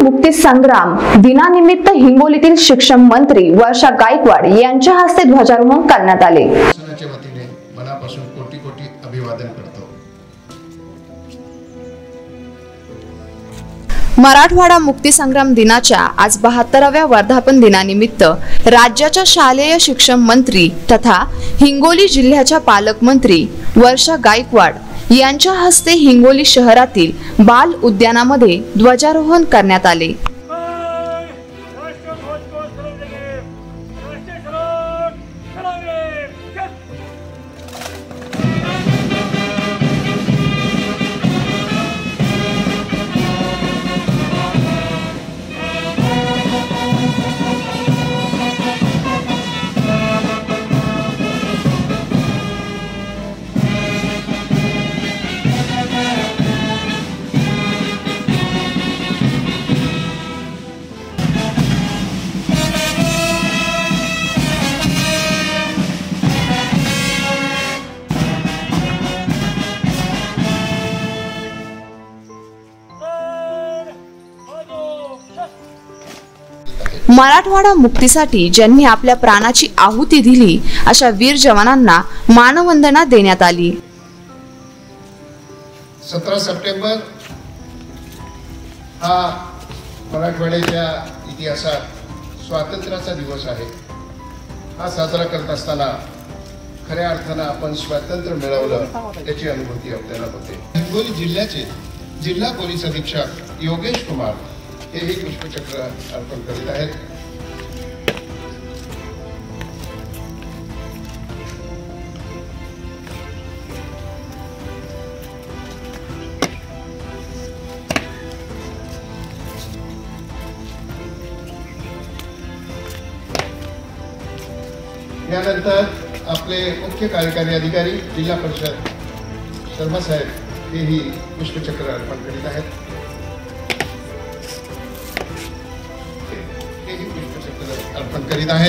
मुक्ती संग्राम दिनानिमित्त हिंगोलीतील शिक्षण मंत्री वर्षा गायकवाड यांच्या हस्ते ध्वजारोहण करण्यात आले। शासनाच्या वतीने मनापासून कोटी कोटी अभिवादन करतो। मराठवाडा मुक्ती संग्राम दिनाच्या आज 72व्या वर्धापन दिनानिमित्त राज्याच्या शालेय शिक्षण मंत्री तथा हिंगोली जिल्ह्याच्या पालकमंत्री वर्षा गायकवाड यांच्या हस्ते हिंगोली शहरातील बाल उद्यानामध्ये ध्वजारोहण करण्यात आले। मराठवाडा मुक्तीसाठी ज्यांनी आपल्या प्राणाची आहुती दिली अशा वीर जवानांना मानवंदना देण्यात आली। 17 सप्टेंबर हा मराठवाड्याच्या इतिहासात स्वातंत्र्याचा दिवस आहे। हा साजरा करत असताना खऱ्या अर्थानं आपण स्वातंत्र्य मिळवलं याची अनुभूती आपल्याला होते। हिंगोली जिल्ह्याचे जिल्हा पोलीस अधीक्षक योगेश कुमार हे पुष्पचक्र अर्पण करीत आहेत। यानंतर आपले मुख्य कार्यकारी अधिकारी जिल्हा परिषद शर्मा साहेब हेही पुष्पचक्र अर्पण करीत आहेत। अर्पण करीत आहेत।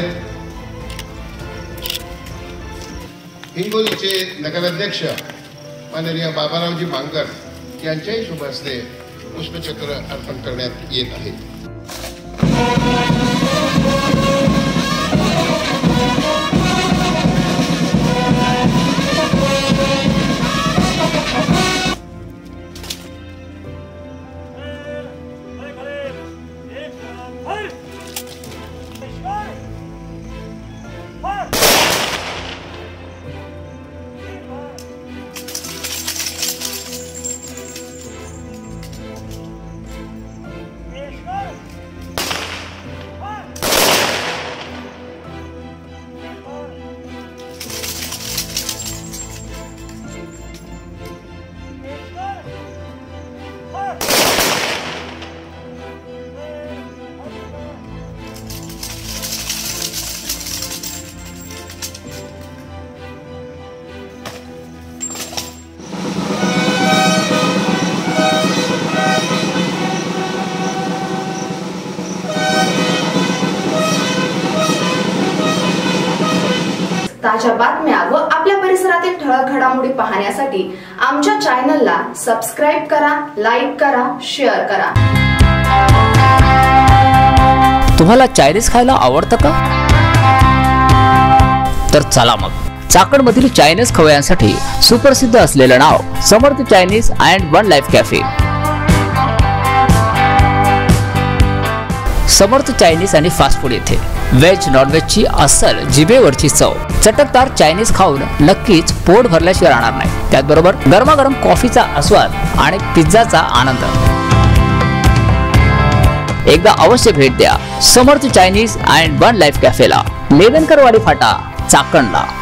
हिंगोलीचे नगराध्यक्ष माननीय बाबारावजी मांगर यांच्याही शुभ हस्ते पुष्पचक्र अर्पण करण्यात येत आहे। ताज्या बातम्या व आपल्या परिसरातील ठळक घडामोडी पाहण्यासाठी आमच्या चॅनलला सबस्क्राइब करा, लाईक करा, शेअर करा। तुम्हाला चायनीज खायला आवडतं का? तर चला मग चाकणमधील चायनीज खवय्यांसाठी सुप्रसिद्ध असलेलं नाव Samarth Chinese and one life cafe. Samarth Chinese आणि फास्ट फूड येथे व्हेज नॉनव्हेजची अस्सल जिभेवरची चव, चटकदार चायनीज खाऊन नक्कीच पोट भरल्याशिवाय राहणार नाही। त्याचबरोबर गरमागरम कॉफीचा आस्वाद आणि पिझ्झाचा आनंद। एकदा अवश्य भेट द्या Samarth Chinese and one life कॅफेला, लेवनकरवाडी फाटा, चाकणला।